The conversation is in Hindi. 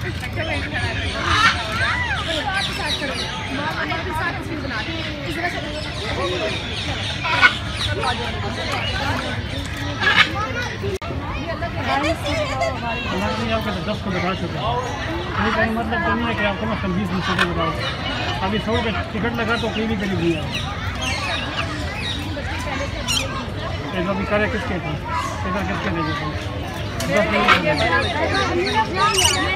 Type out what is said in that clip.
आपके तो 10 को बता चुका कहीं मतलब तो नहीं है कि आपको ना 20 दिन से बताओ। अभी 100 का टिकट लगा तो कोई भी करीब दिया अभी करे किसके थे इधर किसके दे